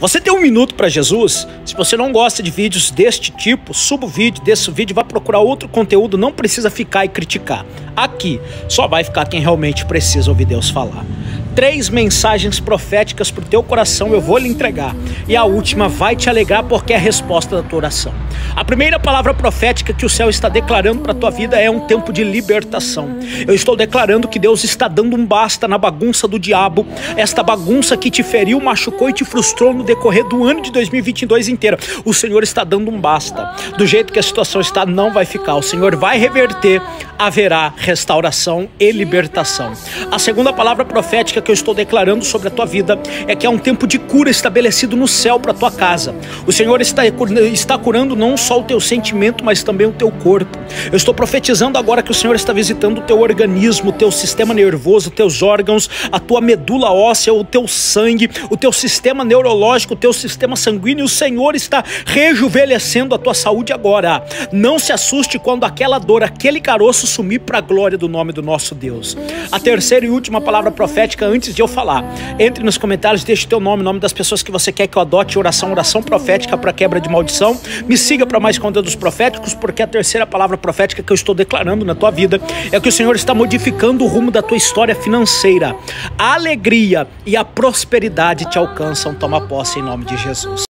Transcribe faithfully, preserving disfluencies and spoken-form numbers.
Você tem um minuto para Jesus? Se você não gosta de vídeos deste tipo, suba o vídeo, desça o vídeo, vai procurar outro conteúdo, não precisa ficar e criticar. Aqui só vai ficar quem realmente precisa ouvir Deus falar. Três mensagens proféticas para o teu coração eu vou lhe entregar. E a última vai te alegrar porque é a resposta da tua oração. A primeira palavra profética que o céu está declarando para a tua vida é um tempo de libertação. Eu estou declarando que Deus está dando um basta na bagunça do diabo. Esta bagunça que te feriu, machucou e te frustrou no decorrer do ano de dois mil e vinte e dois inteiro. O Senhor está dando um basta. Do jeito que a situação está, não vai ficar. O Senhor vai reverter, haverá restauração e libertação. A segunda palavra profética que eu estou declarando sobre a tua vida é que é um tempo de cura estabelecido no céu para a tua casa. O Senhor está, está curando não só o teu sentimento, mas também o teu corpo. Eu estou profetizando agora que o Senhor está visitando o teu organismo, o teu sistema nervoso, os teus órgãos, a tua medula óssea, o teu sangue, o teu sistema neurológico, o teu sistema sanguíneo. O Senhor está rejuvenescendo a tua saúde agora. Não se assuste quando aquela dor, aquele caroço sumir para a glória do nome do nosso Deus. A terceira e última palavra profética, antes de eu falar, entre nos comentários, deixe teu nome, o nome das pessoas que você quer que eu adote oração, oração profética para quebra de maldição. Me siga para mais conteúdos proféticos, porque a terceira palavra profética que eu estou declarando na tua vida é que o Senhor está modificando o rumo da tua história financeira. A alegria e a prosperidade te alcançam. Toma posse em nome de Jesus.